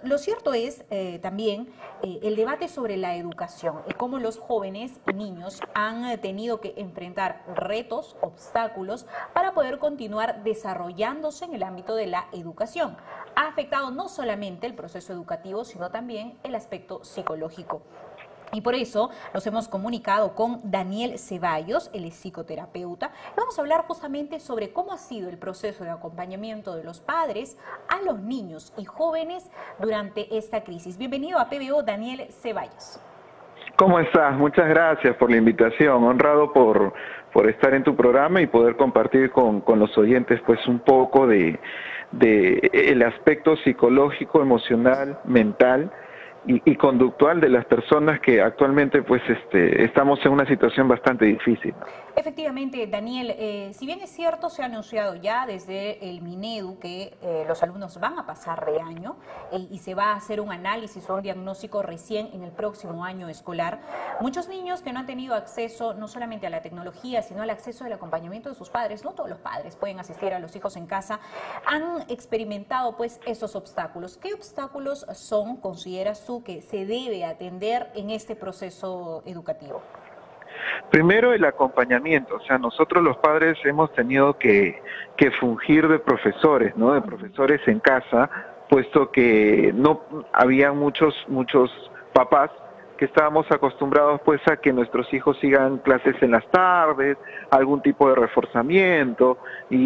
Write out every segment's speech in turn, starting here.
Lo cierto es también el debate sobre la educación y cómo los jóvenes y niños han tenido que enfrentar retos, obstáculos para poder continuar desarrollándose en el ámbito de la educación. Ha afectado no solamente el proceso educativo, sino también el aspecto psicológico. Y por eso nos hemos comunicado con Daniel Ceballos, él es psicoterapeuta. Vamos a hablar justamente sobre cómo ha sido el proceso de acompañamiento de los padres a los niños y jóvenes durante esta crisis. Bienvenido a PBO, Daniel Ceballos. ¿Cómo estás? Muchas gracias por la invitación. Honrado por estar en tu programa y poder compartir con los oyentes pues un poco de el aspecto psicológico, emocional, mental y conductual de las personas que actualmente pues estamos en una situación bastante difícil. Efectivamente, Daniel, si bien es cierto, se ha anunciado ya desde el Minedu que los alumnos van a pasar de año y se va a hacer un análisis o un diagnóstico recién en el próximo año escolar, muchos niños que no han tenido acceso no solamente a la tecnología, sino al acceso del acompañamiento de sus padres, no todos los padres pueden asistir a los hijos en casa, han experimentado pues esos obstáculos. ¿Qué obstáculos son, consideras tú, que se debe atender en este proceso educativo? Primero, el acompañamiento. O sea, nosotros los padres hemos tenido que fungir de profesores, ¿no? De profesores en casa, puesto que no había muchos papás que estábamos acostumbrados pues a que nuestros hijos sigan clases en las tardes, algún tipo de reforzamiento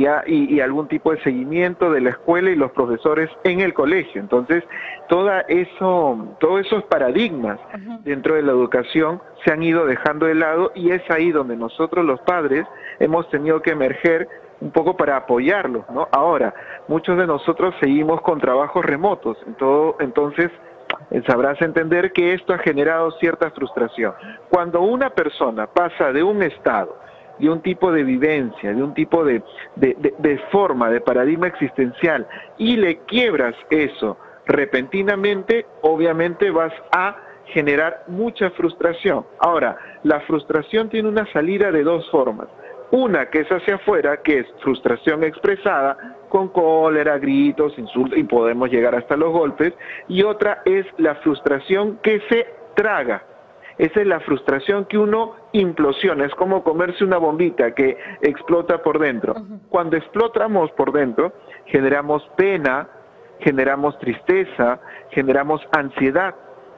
y algún tipo de seguimiento de la escuela y los profesores en el colegio. Entonces, todos esos paradigmas dentro de la educación se han ido dejando de lado y es ahí donde nosotros los padres hemos tenido que emerger un poco para apoyarlos, ¿no? Ahora, muchos de nosotros seguimos con trabajos remotos, entonces sabrás entender que esto ha generado cierta frustración. Cuando una persona pasa de un estado, de un tipo de vivencia, de un tipo de forma, de paradigma existencial, y le quiebras eso repentinamente, obviamente vas a generar mucha frustración. Ahora, la frustración tiene una salida de dos formas. Una que es hacia afuera, que es frustración expresada, con cólera, gritos, insultos, y podemos llegar hasta los golpes, y otra es la frustración que se traga. Esa es la frustración que uno implosiona, es como comerse una bombita que explota por dentro. Cuando explotamos por dentro, generamos pena, generamos tristeza, generamos ansiedad,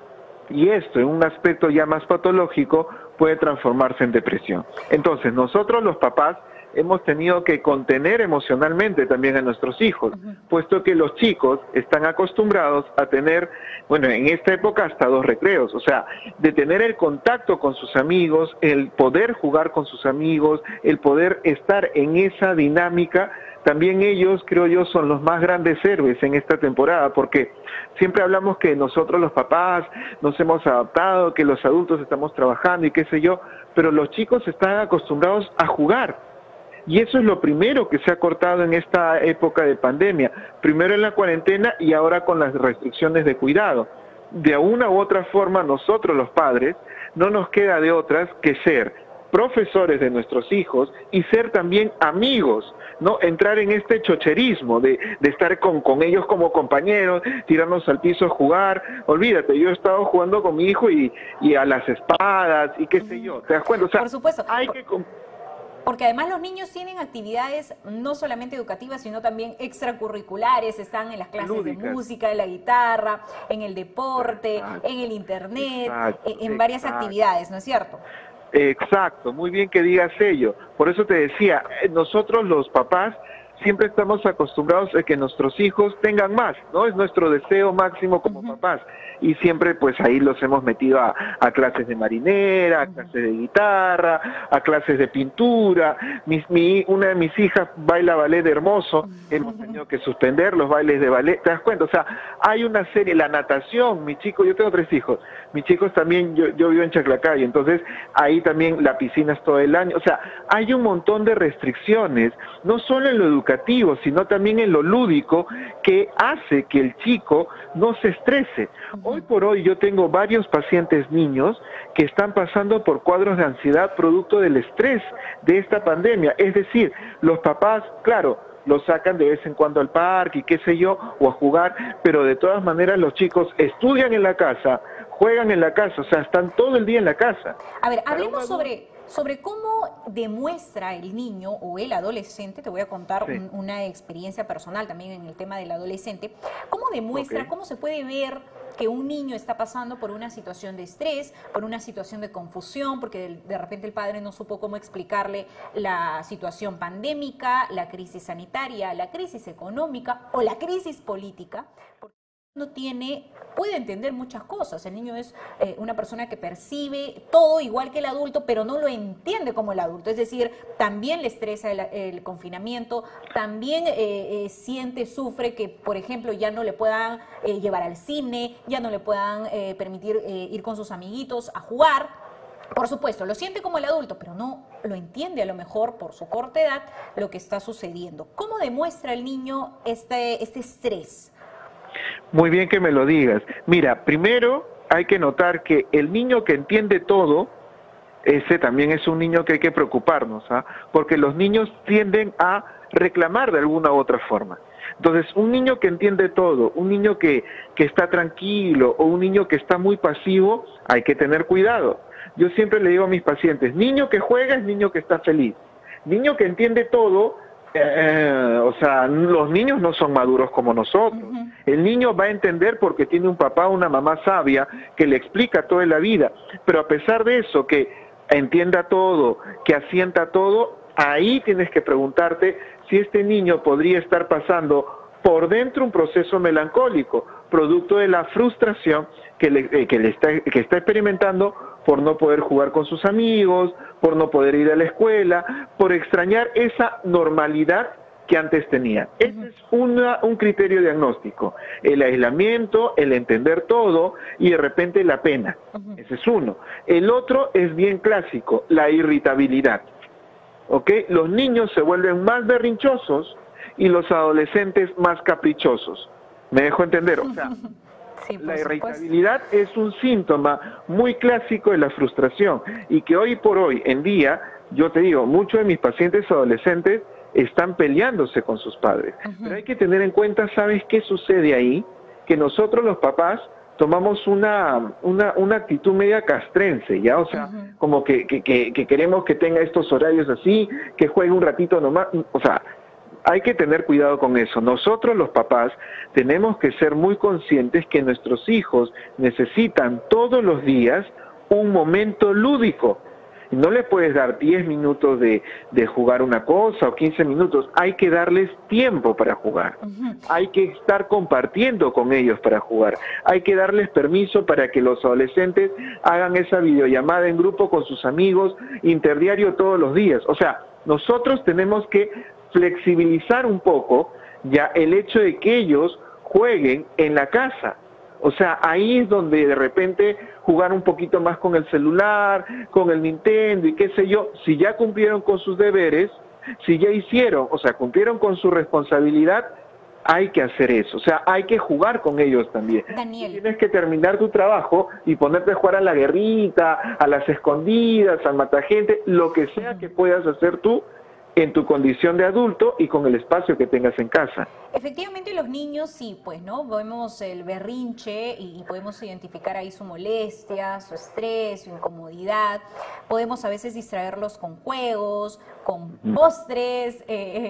y esto en un aspecto ya más patológico puede transformarse en depresión. Entonces, nosotros los papás hemos tenido que contener emocionalmente también a nuestros hijos, puesto que los chicos están acostumbrados a tener, bueno, en esta época hasta 2 recreos, o sea, de tener el contacto con sus amigos, el poder jugar con sus amigos, el poder estar en esa dinámica. También ellos, creo yo, son los más grandes héroes en esta temporada, porque siempre hablamos que nosotros los papás nos hemos adaptado, que los adultos estamos trabajando y qué sé yo, pero los chicos están acostumbrados a jugar. Y eso es lo primero que se ha cortado en esta época de pandemia, primero en la cuarentena y ahora con las restricciones de cuidado. De una u otra forma, nosotros los padres no nos queda de otras que ser profesores de nuestros hijos y ser también amigos, ¿no? Entrar en este chocherismo de estar con ellos como compañeros, tirarnos al piso a jugar. Olvídate, yo he estado jugando con mi hijo y a las espadas y qué sé yo, ¿te das cuenta? O sea, por supuesto. Hay que... Porque además los niños tienen actividades no solamente educativas, sino también extracurriculares, están en las clases lúdicas, de música, en la guitarra, en el deporte, en el internet, en varias actividades, ¿no es cierto? Exacto, muy bien que digas ello. Por eso te decía, nosotros los papás siempre estamos acostumbrados a que nuestros hijos tengan más, ¿no? Es nuestro deseo máximo como papás. Y siempre pues ahí los hemos metido a clases de marinera, a clases de guitarra, a clases de pintura. Una de mis hijas baila ballet hermoso, hemos tenido que suspender los bailes de ballet, ¿te das cuenta? O sea, hay una serie, la natación, yo tengo 3 hijos, mis chicos también, yo vivo en Chaclacayo, entonces ahí también la piscina es todo el año. O sea, hay un montón de restricciones, no solo en lo educativo, sino también en lo lúdico, que hace que el chico no se estrese. Hoy por hoy yo tengo varios pacientes niños que están pasando por cuadros de ansiedad producto del estrés de esta pandemia. Es decir, los papás, claro, lo sacan de vez en cuando al parque y qué sé yo, o a jugar, pero de todas maneras los chicos estudian en la casa, juegan en la casa, o sea, están todo el día en la casa. A ver, hablemos sobre cómo demuestra el niño o el adolescente. Te voy a contar una experiencia personal también en el tema del adolescente. ¿Cómo demuestra, cómo se puede ver que un niño está pasando por una situación de estrés, por una situación de confusión, porque de repente el padre no supo cómo explicarle la situación pandémica, la crisis sanitaria, la crisis económica o la crisis política? Puede entender muchas cosas. El niño es una persona que percibe todo igual que el adulto, pero no lo entiende como el adulto. Es decir, también le estresa el confinamiento, también sufre que, por ejemplo, ya no le puedan llevar al cine, ya no le puedan permitir ir con sus amiguitos a jugar. Por supuesto, lo siente como el adulto, pero no lo entiende a lo mejor por su corta edad lo que está sucediendo. ¿Cómo demuestra el niño este estrés? Muy bien que me lo digas. Mira, primero hay que notar que el niño que entiende todo, ese también es un niño que hay que preocuparnos, ¿ah? Porque los niños tienden a reclamar de alguna u otra forma. Entonces, un niño que entiende todo, un niño que está tranquilo o un niño que está muy pasivo, hay que tener cuidado. Yo siempre le digo a mis pacientes, niño que juega es niño que está feliz. Niño que entiende todo, o sea, los niños no son maduros como nosotros. El niño va a entender porque tiene un papá o una mamá sabia que le explica toda la vida, pero a pesar de eso, que entienda todo, que asienta todo, ahí tienes que preguntarte si este niño podría estar pasando por dentro un proceso melancólico, producto de la frustración que está experimentando por no poder jugar con sus amigos, por no poder ir a la escuela, por extrañar esa normalidad que antes tenía. Ese es un criterio diagnóstico. El aislamiento, el entender todo y de repente la pena. Ese es uno. El otro es bien clásico, la irritabilidad. ¿Ok? Los niños se vuelven más berrinchosos y los adolescentes más caprichosos. ¿Me dejo entender? O sea, sí, la irritabilidad es un síntoma muy clásico de la frustración y que hoy por hoy en día, yo te digo, muchos de mis pacientes adolescentes están peleándose con sus padres. Pero hay que tener en cuenta, ¿sabes qué sucede ahí? Que nosotros los papás tomamos una actitud media castrense, ¿ya? O sea, como que queremos que tenga estos horarios así, que juegue un ratito nomás, o sea, hay que tener cuidado con eso. Nosotros los papás tenemos que ser muy conscientes que nuestros hijos necesitan todos los días un momento lúdico. No le puedes dar 10 minutos de jugar una cosa o 15 minutos, hay que darles tiempo para jugar. Hay que estar compartiendo con ellos para jugar. Hay que darles permiso para que los adolescentes hagan esa videollamada en grupo con sus amigos, interdiario todos los días. O sea, nosotros tenemos que flexibilizar un poco ya el hecho de que ellos jueguen en la casa. O sea, ahí es donde de repente jugar un poquito más con el celular, con el Nintendo y qué sé yo, si ya cumplieron con sus deberes, si ya hicieron, o sea, cumplieron con su responsabilidad, hay que hacer eso, o sea, hay que jugar con ellos también. Daniel. Tienes que terminar tu trabajo y ponerte a jugar a la guerrita, a las escondidas, al matagente, lo que sea que puedas hacer tú en tu condición de adulto y con el espacio que tengas en casa. Efectivamente los niños sí, pues, ¿no? Vemos el berrinche y podemos identificar ahí su molestia, su estrés, su incomodidad. Podemos a veces distraerlos con juegos, con postres,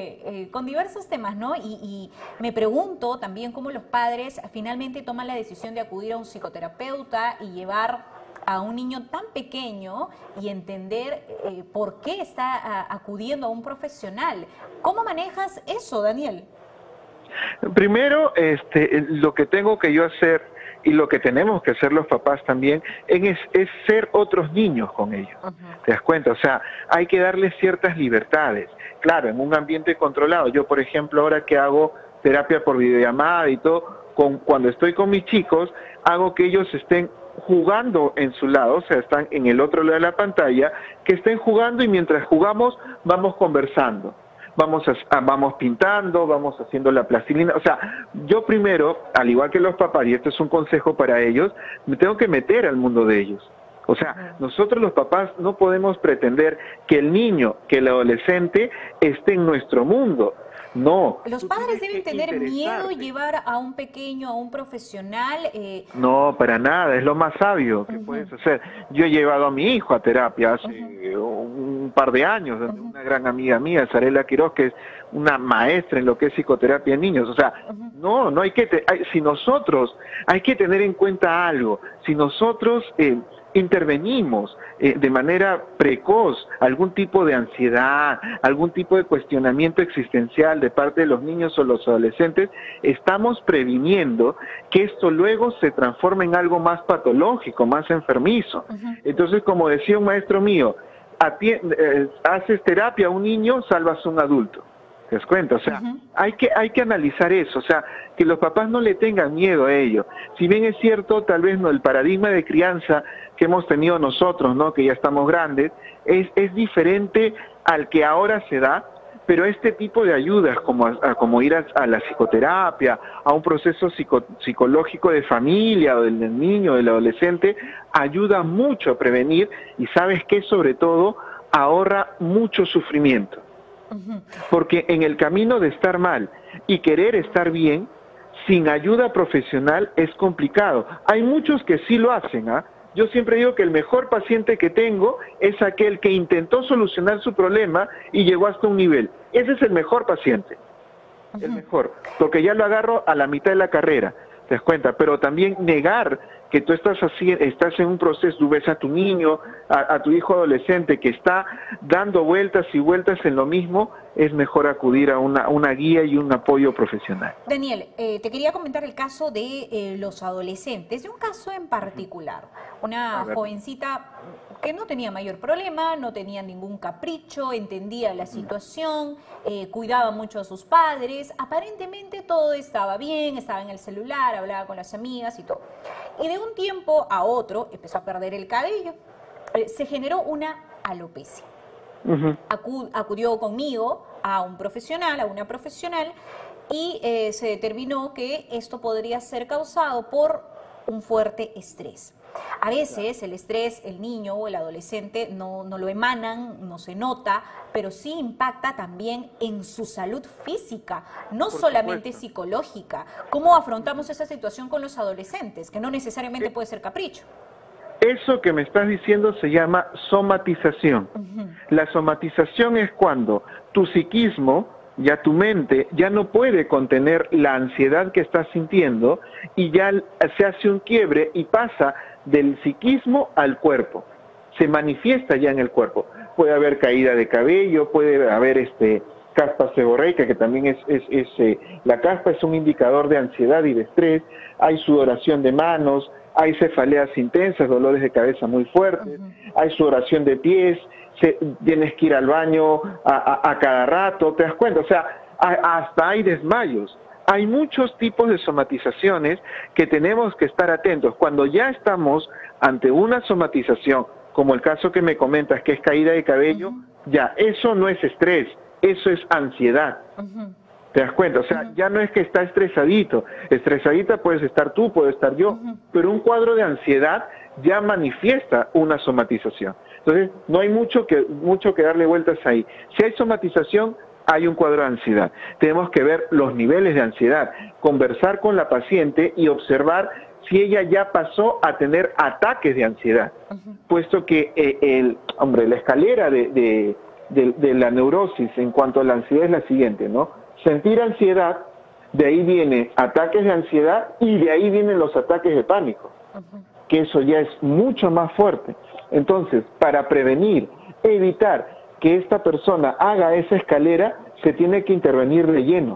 con diversos temas, ¿no? Y me pregunto también cómo los padres finalmente toman la decisión de acudir a un psicoterapeuta y llevar a un niño tan pequeño y entender por qué está acudiendo a un profesional. ¿Cómo manejas eso, Daniel? Primero, lo que tengo que yo hacer y lo que tenemos que hacer los papás también es ser otros niños con ellos. ¿Te das cuenta? O sea, hay que darles ciertas libertades. Claro, en un ambiente controlado. Yo, por ejemplo, ahora que hago terapia por videollamada y todo, cuando estoy con mis chicos, hago que ellos estén jugando en su lado, o sea, están en el otro lado de la pantalla, que estén jugando y mientras jugamos vamos conversando, vamos pintando, vamos haciendo la plastilina. O sea, yo primero, al igual que los papás, y esto es un consejo para ellos, me tengo que meter al mundo de ellos. O sea, nosotros los papás no podemos pretender que el niño, que el adolescente esté en nuestro mundo. No. Los Tú padres tienes deben que tener miedo interesarte. llevar a un pequeño, a un profesional. No, para nada, es lo más sabio que puedes hacer. Yo he llevado a mi hijo a terapia hace un par de años, donde una gran amiga mía, Sarela Quiroz, que es una maestra en lo que es psicoterapia en niños. O sea, no hay que, si nosotros, hay que tener en cuenta algo, si nosotros intervenimos de manera precoz algún tipo de ansiedad, algún tipo de cuestionamiento existencial de parte de los niños o los adolescentes, estamos previniendo que esto luego se transforme en algo más patológico, más enfermizo. Entonces, como decía un maestro mío, haces terapia a un niño, salvas a un adulto. ¿Te das cuenta? O sea, hay que analizar eso, o sea, que los papás no le tengan miedo a ello. Si bien es cierto, tal vez no el paradigma de crianza que hemos tenido nosotros, ¿no? Que ya estamos grandes, es diferente al que ahora se da, pero este tipo de ayudas, como ir a la psicoterapia, a un proceso psicológico de familia o del niño, del adolescente, ayuda mucho a prevenir y sabes que sobre todo ahorra mucho sufrimiento. Porque en el camino de estar mal y querer estar bien, sin ayuda profesional es complicado. Hay muchos que sí lo hacen, ¿ah? Yo siempre digo que el mejor paciente que tengo es aquel que intentó solucionar su problema y llegó hasta un nivel. Ese es el mejor paciente, el mejor, porque ya lo agarro a la mitad de la carrera, ¿te das cuenta? Pero también negar que tú estás en un proceso, tú ves a tu niño, a tu hijo adolescente que está dando vueltas y vueltas en lo mismo, es mejor acudir a una guía y un apoyo profesional. Daniel, te quería comentar el caso de los adolescentes, de un caso en particular, una jovencita que no tenía mayor problema, no tenía ningún capricho, entendía la situación, cuidaba mucho a sus padres, aparentemente todo estaba bien, estaba en el celular, hablaba con las amigas y todo. Y de un tiempo a otro empezó a perder el cabello, se generó una alopecia. Acudió conmigo a un profesional, a una profesional, y se determinó que esto podría ser causado por un fuerte estrés. A veces el estrés, el niño o el adolescente no lo emanan, no se nota, pero sí impacta también en su salud física, no solamente psicológica. ¿Cómo afrontamos esa situación con los adolescentes? Que no necesariamente puede ser capricho. Eso que me estás diciendo se llama somatización. La somatización es cuando tu psiquismo, ya tu mente, ya no puede contener la ansiedad que estás sintiendo y ya se hace un quiebre y pasa del psiquismo al cuerpo. Se manifiesta ya en el cuerpo. Puede haber caída de cabello, puede haber caspa seborreica, que también la caspa es un indicador de ansiedad y de estrés. Hay sudoración de manos, hay cefaleas intensas, dolores de cabeza muy fuertes, hay sudoración de pies, tienes que ir al baño a cada rato, ¿te das cuenta? O sea, hasta hay desmayos. Hay muchos tipos de somatizaciones que tenemos que estar atentos. Cuando ya estamos ante una somatización, como el caso que me comentas, que es caída de cabello, ya, eso no es estrés, eso es ansiedad. ¿Te das cuenta? O sea, ya no es que está estresadito. Estresadita puedes estar tú, puedo estar yo, pero un cuadro de ansiedad ya manifiesta una somatización. Entonces, no hay mucho que darle vueltas ahí. Si hay somatización, hay un cuadro de ansiedad. Tenemos que ver los niveles de ansiedad, conversar con la paciente y observar si ella ya pasó a tener ataques de ansiedad, puesto que la escalera de la neurosis en cuanto a la ansiedad es la siguiente, ¿no? Sentir ansiedad, de ahí viene ataques de ansiedad y de ahí vienen los ataques de pánico, que eso ya es mucho más fuerte. Entonces, para prevenir, evitar que esta persona haga esa escalera, se tiene que intervenir de lleno.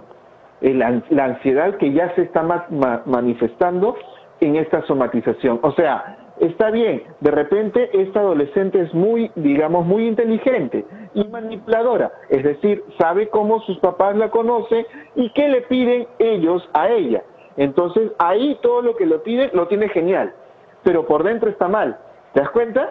La ansiedad que ya se está manifestando en esta somatización. O sea, está bien, de repente esta adolescente es muy inteligente y manipuladora, es decir, sabe cómo sus papás la conocen y qué le piden ellos a ella. Entonces, ahí todo lo que lo piden lo tiene genial, pero por dentro está mal. ¿Te das cuenta?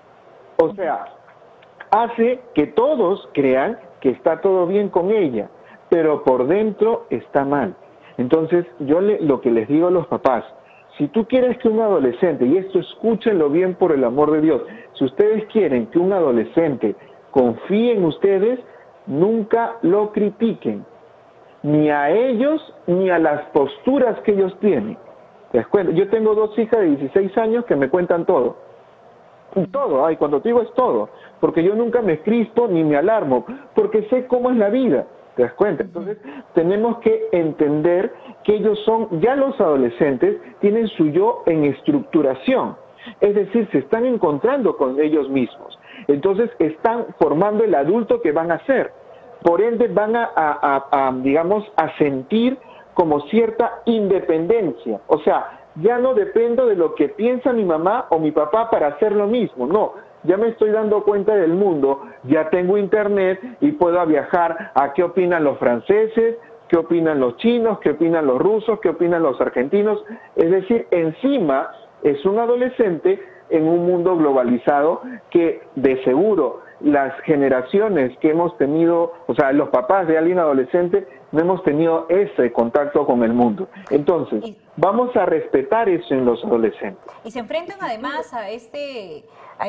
O sea, hace que todos crean que está todo bien con ella, pero por dentro está mal. Entonces, lo que les digo a los papás, si tú quieres que un adolescente, y esto escúchenlo bien por el amor de Dios, si ustedes quieren que un adolescente confíe en ustedes, nunca lo critiquen. ni a ellos ni a las posturas que ellos tienen. ¿Te das cuenta? Yo tengo 2 hijas de 16 años que me cuentan todo. Todo, ay, cuando te digo es todo, porque yo nunca me crispo ni me alarmo, porque sé cómo es la vida, ¿te das cuenta? Entonces, tenemos que entender que ellos son, ya los adolescentes, tienen su yo en estructuración, es decir, se están encontrando con ellos mismos, entonces están formando el adulto que van a ser, por ende van digamos, a sentir como cierta independencia, o sea, ya no dependo de lo que piensa mi mamá o mi papá para hacer lo mismo, no, ya me estoy dando cuenta del mundo, ya tengo internet y puedo viajar a qué opinan los franceses, qué opinan los chinos, qué opinan los rusos, qué opinan los argentinos, es decir, encima es un adolescente en un mundo globalizado que de seguro las generaciones que hemos tenido, o sea, los papás de alguien adolescente, no hemos tenido ese contacto con el mundo. Entonces, vamos a respetar eso en los adolescentes. Y se enfrentan además a este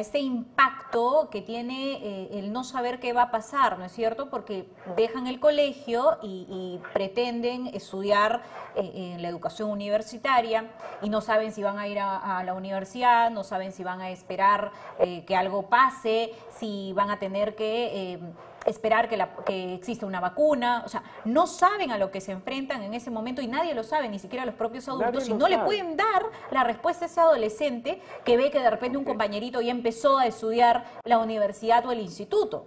impacto que tiene el no saber qué va a pasar, ¿no es cierto? Porque dejan el colegio y pretenden estudiar en la educación universitaria y no saben si van a ir a la universidad, no saben si van a esperar que algo pase, si van a tener que esperar que exista una vacuna, o sea, no saben a lo que se enfrentan en ese momento y nadie lo sabe, ni siquiera los propios adultos, y no le pueden dar la respuesta a ese adolescente que ve que de repente un compañerito ya empezó a estudiar la universidad o el instituto.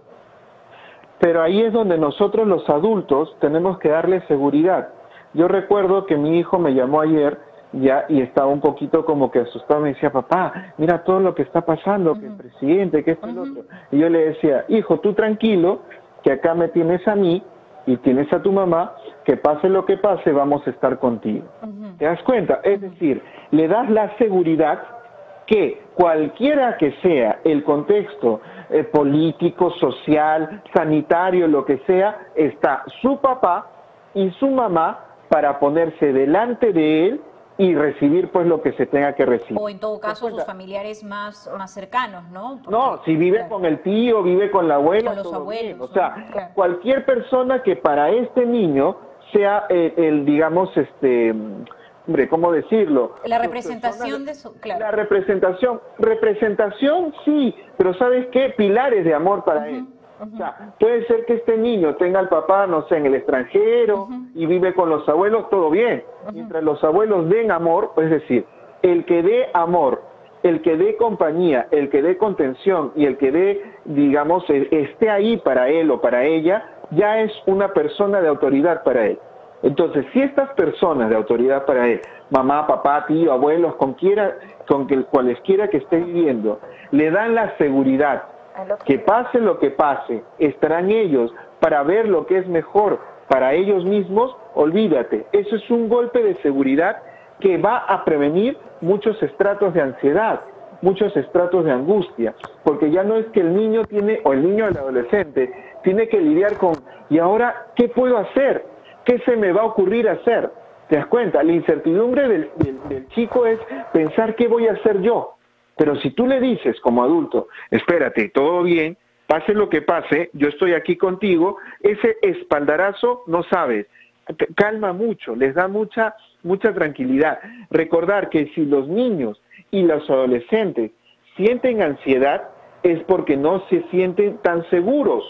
Pero ahí es donde nosotros los adultos tenemos que darle seguridad. Yo recuerdo que mi hijo me llamó ayer ya y estaba un poquito como que asustado, me decía, papá, mira todo lo que está pasando, que el presidente, que esto y lo otro. Y yo le decía, hijo, tú tranquilo, que acá me tienes a mí y tienes a tu mamá, que pase lo que pase, vamos a estar contigo. ¿Te das cuenta? Es decir, le das la seguridad que cualquiera que sea el contexto político, social, sanitario, lo que sea, está su papá y su mamá para ponerse delante de él y recibir pues lo que se tenga que recibir. O en todo caso sus familiares más cercanos, ¿no? Porque, no, si vive con el tío, vive con la abuela, con los abuelos, bien. O sea, cualquier persona que para este niño sea digamos, hombre, ¿cómo decirlo? La representación de su, claro. La representación sí, pero ¿sabes qué? Pilares de amor para él. O sea, puede ser que este niño tenga al papá, no sé, en el extranjero y vive con los abuelos, todo bien. Mientras los abuelos den amor, es decir, el que dé amor, el que dé compañía, el que dé contención y el que dé, digamos, esté ahí para él o para ella, ya es una persona de autoridad para él. Entonces, si estas personas de autoridad para él, mamá, papá, tío, abuelos, cualesquiera que esté viviendo, le dan la seguridad, que pase lo que pase, estarán ellos para ver lo que es mejor para ellos mismos, olvídate, eso es un golpe de seguridad que va a prevenir muchos estratos de ansiedad, muchos estratos de angustia, porque ya no es que el niño tiene, o el niño o el adolescente, tiene que lidiar con, ¿y ahora qué puedo hacer? ¿Qué se me va a ocurrir hacer? ¿Te das cuenta? La incertidumbre del chico es pensar qué voy a hacer yo. Pero si tú le dices como adulto, espérate, todo bien, pase lo que pase, yo estoy aquí contigo, ese espaldarazo, no sabes, calma mucho, les da mucha tranquilidad. Recordar que si los niños y los adolescentes sienten ansiedad, es porque no se sienten tan seguros.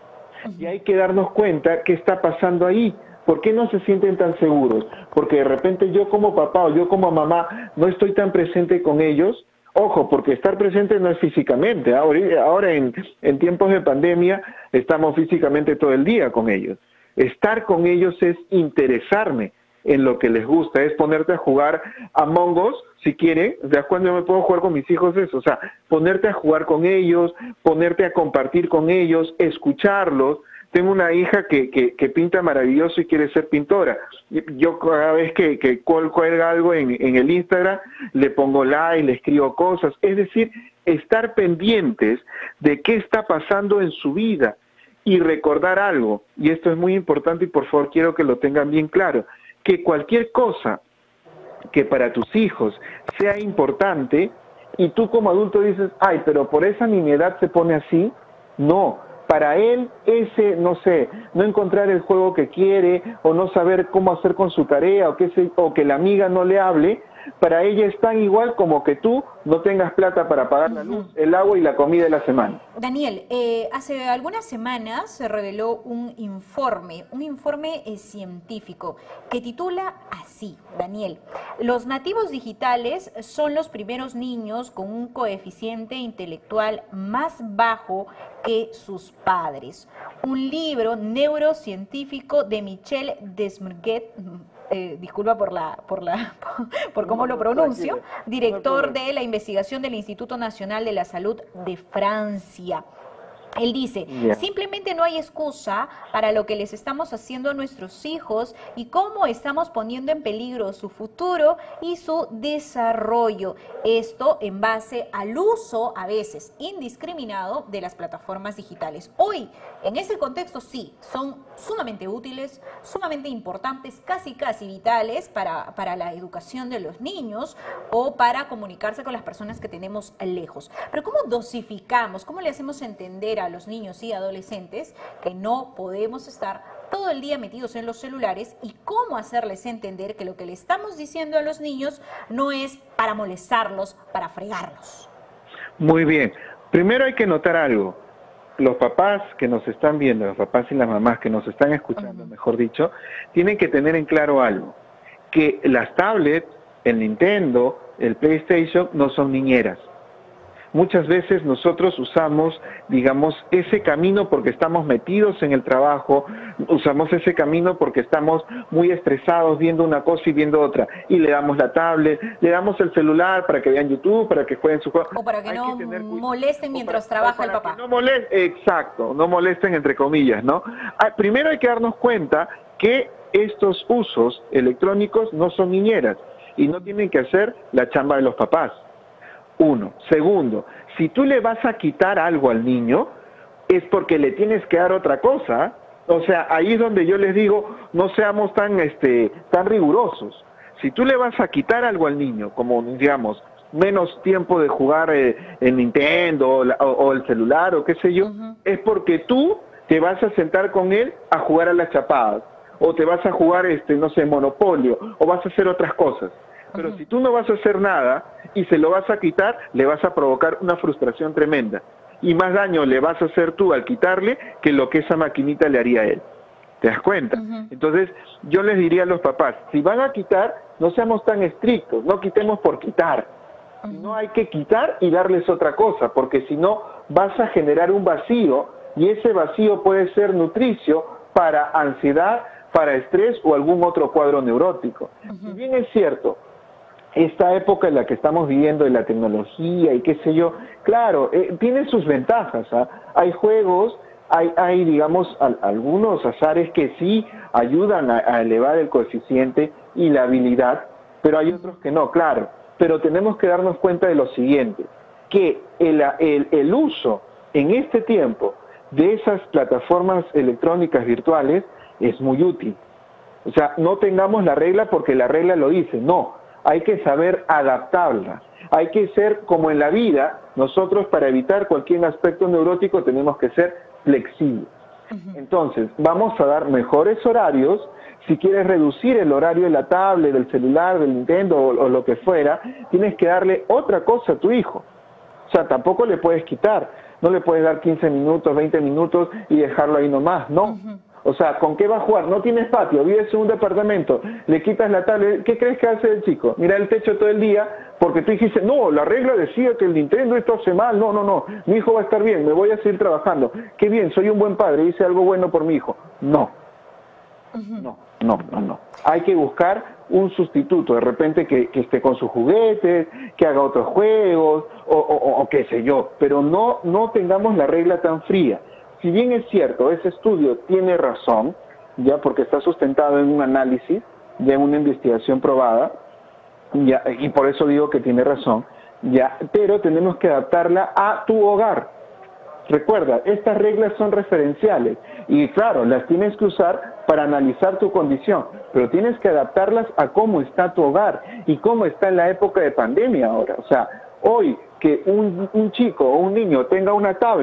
Y hay que darnos cuenta qué está pasando ahí. ¿Por qué no se sienten tan seguros? Porque de repente yo como papá o yo como mamá no estoy tan presente con ellos. Ojo, porque estar presente no es físicamente. Ahora en tiempos de pandemia estamos físicamente todo el día con ellos. Estar con ellos es interesarme en lo que les gusta, es ponerte a jugar Among Us, si quieren. O sea, cuando yo me puedo jugar con mis hijos eso, o sea, ponerte a jugar con ellos, ponerte a compartir con ellos, escucharlos. Tengo una hija que pinta maravilloso y quiere ser pintora. Yo cada vez que cuelga algo en el Instagram, le pongo like, le escribo cosas. Es decir, estar pendientes de qué está pasando en su vida y recordar algo. Y esto es muy importante y por favor quiero que lo tengan bien claro. Que cualquier cosa que para tus hijos sea importante y tú como adulto dices, ay, pero por esa nimiedad se pone así. No. para él ese, no sé, no encontrar el juego que quiere o no saber cómo hacer con su tarea o que la amiga no le hable, para ella es tan igual como que tú no tengas plata para pagar la luz, el agua y la comida de la semana. Daniel, hace algunas semanas se reveló un informe científico que titula así, Daniel: los nativos digitales son los primeros niños con un coeficiente intelectual más bajo que sus padres. Un libro neurocientífico de Michel Desmurguet, disculpa por cómo lo pronuncio, director de la investigación del Instituto Nacional de la Salud de Francia. Él dice, simplemente no hay excusa para lo que les estamos haciendo a nuestros hijos y cómo estamos poniendo en peligro su futuro y su desarrollo. Esto en base al uso, a veces indiscriminado, de las plataformas digitales. Hoy, en ese contexto, sí, son sumamente útiles, sumamente importantes, casi vitales para la educación de los niños o para comunicarse con las personas que tenemos lejos. Pero ¿cómo dosificamos? ¿Cómo le hacemos entender a los niños y adolescentes que no podemos estar todo el día metidos en los celulares y cómo hacerles entender que lo que le estamos diciendo a los niños no es para molestarlos, para fregarlos? Muy bien. Primero hay que notar algo. Los papás que nos están viendo, los papás y las mamás que nos están escuchando, mejor dicho, tienen que tener en claro algo, que las tablets, el Nintendo, el PlayStation no son niñeras. Muchas veces nosotros usamos, digamos, ese camino porque estamos metidos en el trabajo, usamos ese camino porque estamos muy estresados viendo una cosa y viendo otra, y le damos la tablet, le damos el celular para que vean YouTube, para que jueguen su juego. O para que no molesten mientras trabaja el papá. Exacto, no molesten entre comillas, ¿no? Primero hay que darnos cuenta que estos usos electrónicos no son niñeras y no tienen que hacer la chamba de los papás. Uno. Segundo, si tú le vas a quitar algo al niño, es porque le tienes que dar otra cosa. O sea, ahí es donde yo les digo, no seamos tan rigurosos. Si tú le vas a quitar algo al niño, como digamos, menos tiempo de jugar en Nintendo o el celular o qué sé yo, es porque tú te vas a sentar con él a jugar a las chapadas, o te vas a jugar, no sé, Monopolio, o vas a hacer otras cosas. Pero si tú no vas a hacer nada y se lo vas a quitar, le vas a provocar una frustración tremenda. Y más daño le vas a hacer tú al quitarle que lo que esa maquinita le haría a él. ¿Te das cuenta? Entonces, yo les diría a los papás, si van a quitar, no seamos tan estrictos, no quitemos por quitar. No hay que quitar y darles otra cosa, porque si no, vas a generar un vacío, y ese vacío puede ser nutricio para ansiedad, para estrés o algún otro cuadro neurótico. Si bien es cierto, esta época en la que estamos viviendo de la tecnología y qué sé yo, claro, tiene sus ventajas, ¿ah? Hay juegos, hay digamos, algunos azares que sí ayudan a elevar el coeficiente y la habilidad, pero hay otros que no, claro. Pero tenemos que darnos cuenta de lo siguiente, que el uso en este tiempo de esas plataformas electrónicas virtuales es muy útil. O sea, no tengamos la regla porque la regla lo dice, no. Hay que saber adaptarla. Hay que ser como en la vida, nosotros para evitar cualquier aspecto neurótico tenemos que ser flexibles. Entonces, vamos a dar mejores horarios. Si quieres reducir el horario de la tablet, del celular, del Nintendo o lo que fuera, tienes que darle otra cosa a tu hijo. O sea, tampoco le puedes quitar. No le puedes dar 15 minutos, 20 minutos y dejarlo ahí nomás, no. O sea, ¿con qué va a jugar? No tienes patio, vives en un departamento, le quitas la tablet, ¿qué crees que hace el chico? Mira el techo todo el día porque tú dijiste, no, la regla decía que el Nintendo esto hace mal, no, mi hijo va a estar bien, me voy a seguir trabajando. Qué bien, soy un buen padre, hice algo bueno por mi hijo. No. Hay que buscar un sustituto, de repente que esté con sus juguetes, que haga otros juegos o qué sé yo, pero no tengamos la regla tan fría. Si bien es cierto, ese estudio tiene razón, ya porque está sustentado en un análisis, ya en una investigación probada, ya, y por eso digo que tiene razón, ya, pero tenemos que adaptarla a tu hogar. Recuerda, estas reglas son referenciales y claro, las tienes que usar para analizar tu condición, pero tienes que adaptarlas a cómo está tu hogar y cómo está en la época de pandemia ahora. O sea, hoy que un chico o un niño tenga una tablet,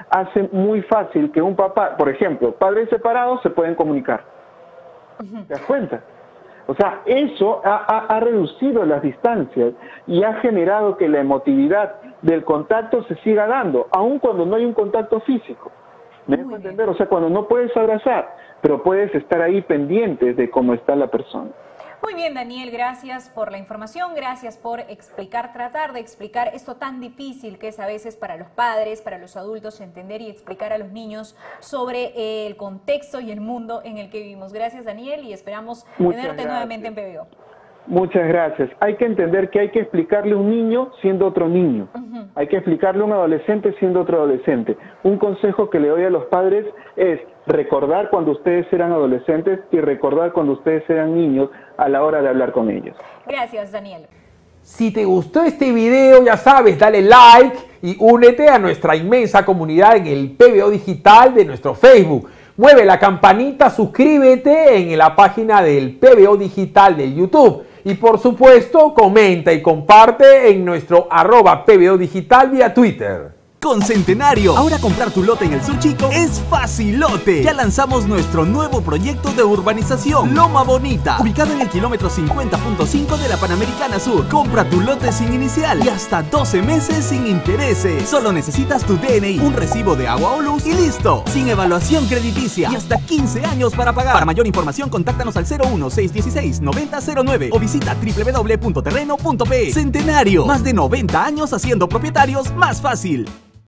hace muy fácil que un papá, por ejemplo, padres separados se pueden comunicar. ¿Te das cuenta? O sea, eso ha reducido las distancias y ha generado que la emotividad del contacto se siga dando, aun cuando no hay un contacto físico. ¿Me dejo entender? O sea, cuando no puedes abrazar, pero puedes estar ahí pendientes de cómo está la persona. Muy bien, Daniel, gracias por la información, gracias por explicar, tratar de explicar esto tan difícil que es a veces para los padres, para los adultos, entender y explicar a los niños sobre el contexto y el mundo en el que vivimos. Gracias, Daniel, y esperamos tenerte nuevamente en PBO. Muchas gracias. Hay que entender que hay que explicarle a un niño siendo otro niño. Hay que explicarle a un adolescente siendo otro adolescente. Un consejo que le doy a los padres es recordar cuando ustedes eran adolescentes y recordar cuando ustedes eran niños a la hora de hablar con ellos. Gracias, Daniel. Si te gustó este video, ya sabes, dale like y únete a nuestra inmensa comunidad en el PBO Digital de nuestro Facebook. Mueve la campanita, suscríbete en la página del PBO Digital de YouTube. Y por supuesto, comenta y comparte en nuestro @PBO Digital vía Twitter. Con Centenario, ahora comprar tu lote en el Sur Chico es facilote. Ya lanzamos nuestro nuevo proyecto de urbanización, Loma Bonita, ubicado en el kilómetro 50.5 de la Panamericana Sur. Compra tu lote sin inicial y hasta 12 meses sin intereses. Solo necesitas tu DNI, un recibo de agua o luz y listo. Sin evaluación crediticia y hasta 15 años para pagar. Para mayor información, contáctanos al 01-616-9009 o visita www.terreno.pe. Centenario, más de 90 años haciendo propietarios más fácil.